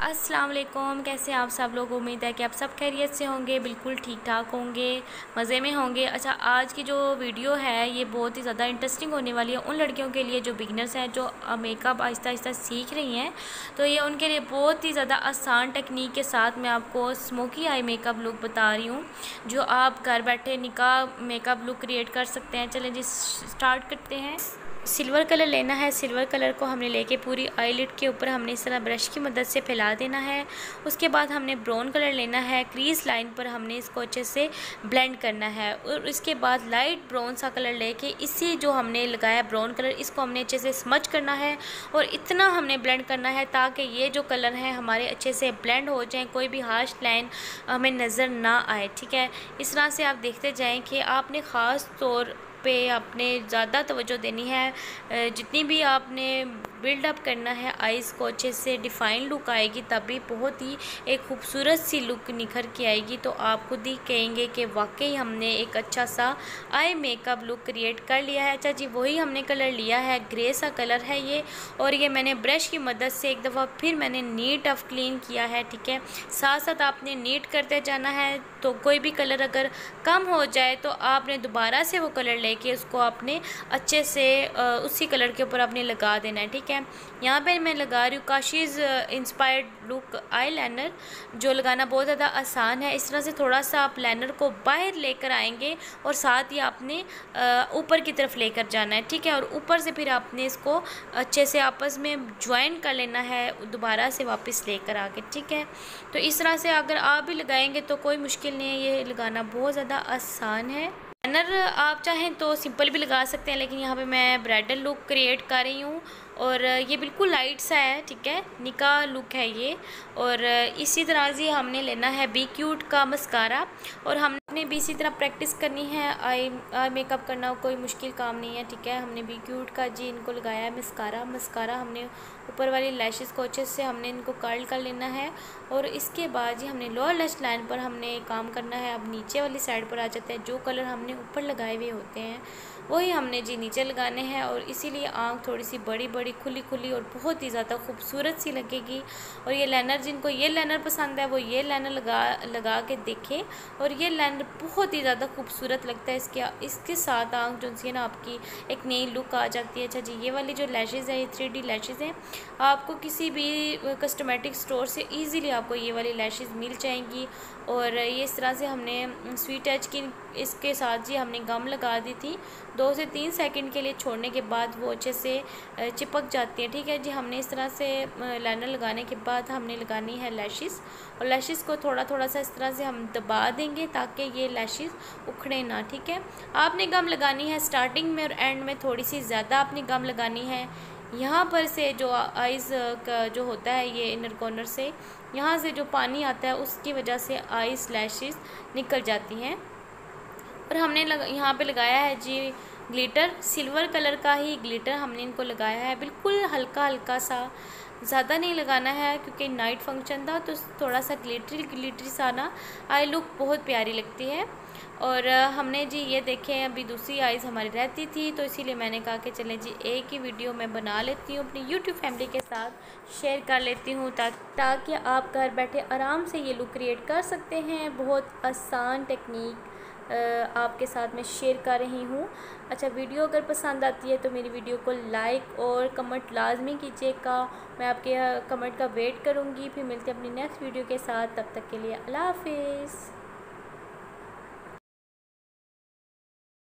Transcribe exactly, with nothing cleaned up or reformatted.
अस्सलाम वालेकुम। कैसे आप सब लोग? उम्मीद है कि आप सब खैरियत से होंगे, बिल्कुल ठीक ठाक होंगे, मज़े में होंगे। अच्छा, आज की जो वीडियो है ये बहुत ही ज़्यादा इंटरेस्टिंग होने वाली है उन लड़कियों के लिए जो बिगनर्स हैं, जो मेकअप आहिस्ता आहिस्ता सीख रही हैं। तो ये उनके लिए बहुत ही ज़्यादा आसान टेक्निक के साथ मैं आपको स्मोकी आई मेकअप लुक बता रही हूँ, जो आप घर बैठे निकाह मेकअप लुक क्रिएट कर सकते हैं। चलें जी, स्टार्ट करते हैं। सिल्वर कलर लेना है। सिल्वर कलर को हमने लेके पूरी आईलिड के ऊपर हमने इस तरह ब्रश की मदद से फैला देना है। उसके बाद हमने ब्राउन कलर लेना है। क्रीज लाइन पर हमने इसको अच्छे से ब्लेंड करना है और इसके बाद लाइट ब्राउन सा कलर लेके इसी जो हमने लगाया ब्राउन कलर, इसको हमने अच्छे से स्मच करना है और इतना हमने ब्लेंड करना है ताकि ये जो कलर हैं हमारे अच्छे से ब्लेंड हो जाएँ, कोई भी हार्श लाइन हमें नज़र ना आए। ठीक है, इस तरह से आप देखते जाएँ कि आपने ख़ास तौर पे आपने ज़्यादा तवज्जो देनी है। जितनी भी आपने बिल्डअप करना है आइज़ को, अच्छे से डिफ़ाइन लुक आएगी, तभी बहुत ही एक खूबसूरत सी लुक निखर के आएगी। तो आप खुद ही कहेंगे कि वाकई हमने एक अच्छा सा आई मेकअप लुक क्रिएट कर लिया है। अच्छा जी, वही हमने कलर लिया है, ग्रे सा कलर है ये, और ये मैंने ब्रश की मदद से एक दफ़ा फिर मैंने नीट ऑफ क्लीन किया है। ठीक है, साथ साथ आपने नीट करते जाना है। तो कोई भी कलर अगर कम हो जाए तो आपने दोबारा से वो कलर लेके उसको आपने अच्छे से उसी कलर के ऊपर आपने लगा देना है। ठीक है, यहाँ पे मैं लगा रही हूँ Kashee's inspired look eyeliner, जो लगाना बहुत ज़्यादा आसान है। इस तरह से थोड़ा सा आप लाइनर को बाहर लेकर आएंगे और साथ ही आपने ऊपर की तरफ लेकर जाना है। ठीक है, और ऊपर से फिर आपने इसको अच्छे से आपस में ज्वाइन कर लेना है, दोबारा से वापस लेकर आके। ठीक है, तो इस तरह से अगर आप भी लगाएंगे तो कोई मुश्किल नहीं है, ये लगाना बहुत ज़्यादा आसान है। लाइनर आप चाहें तो सिंपल भी लगा सकते हैं, लेकिन यहाँ पे मैं ब्राइडल लुक क्रिएट कर रही हूँ और ये बिल्कुल लाइट सा है। ठीक है, निकाह लुक है ये। और इसी तरह से हमने लेना है बी क्यूट का मस्कारा, और हमने भी इसी तरह प्रैक्टिस करनी है। आई आई मेकअप करना कोई मुश्किल काम नहीं है। ठीक है, हमने बी क्यूट का जी इनको लगाया है मस्कारा। मस्कारा हमने ऊपर वाली लैशेस को अच्छे से हमने इनको कर्ल कर लेना है और इसके बाद जी हमने लोअर लैश लाइन पर हमने काम करना है। अब नीचे वाली साइड पर आ जाते हैं, जो कलर हमने ऊपर लगाए हुए होते हैं वही हमने जी नीचे लगाने हैं, और इसीलिए आँख थोड़ी सी बड़ी बड़ी खुली खुली और बहुत ही ज़्यादा खूबसूरत सी लगेगी। और ये लाइनर, जिनको ये लाइनर पसंद है वो ये लाइनर लगा लगा के देखें, और ये लाइनर बहुत ही ज़्यादा खूबसूरत लगता है। इसके इसके साथ आँख जो सी है ना आपकी एक नई लुक आ जाती है। अच्छा जी, ये वाली जो लैशेज़ है ये थ्री डी लैशेज़ हैं, आपको किसी भी कस्टमेटिक स्टोर से ईज़िली आपको ये वाली लैशेज़ मिल जाएंगी। और ये इस तरह से हमने स्वीट टच की इसके साथ जी हमने गम लगा दी थी, दो से तीन सेकंड के लिए छोड़ने के बाद वो अच्छे से चिपक जाती है। ठीक है जी, हमने इस तरह से लाइनर लगाने के बाद हमने लगानी है लैशेस, और लैशेस को थोड़ा थोड़ा सा इस तरह से हम दबा देंगे ताकि ये लैशेस उखड़े ना। ठीक है, आपने गम लगानी है स्टार्टिंग में और एंड में, थोड़ी सी ज़्यादा आपने गम लगानी है। यहाँ पर से जो आइज़ का जो होता है ये इनर कॉर्नर से, यहाँ से जो पानी आता है उसकी वजह से आइज़ लैशेस निकल जाती हैं। और हमने लग यहाँ पे लगाया है जी ग्लिटर, सिल्वर कलर का ही ग्लिटर हमने इनको लगाया है, बिल्कुल हल्का हल्का सा, ज़्यादा नहीं लगाना है क्योंकि नाइट फंक्शन था। तो थोड़ा सा ग्लिटरी ग्लिटरी सा ना आई लुक बहुत प्यारी लगती है। और हमने जी ये देखें अभी दूसरी आइज़ हमारी रहती थी, तो इसीलिए मैंने कहा कि चलें जी एक ही वीडियो मैं बना लेती हूँ, अपनी यूट्यूब फैमिली के साथ शेयर कर लेती हूँ ताकि आप घर बैठे आराम से ये लुक क्रिएट कर सकते हैं। बहुत आसान टेक्निक आपके साथ मैं शेयर कर रही हूँ। अच्छा, वीडियो अगर पसंद आती है तो मेरी वीडियो को लाइक और कमेंट लाजमी कीजिएगा। मैं आपके कमेंट का वेट करूँगी। फिर मिलते हैं अपनी नेक्स्ट वीडियो के साथ, तब तक के लिए अल्लाह हाफिज़।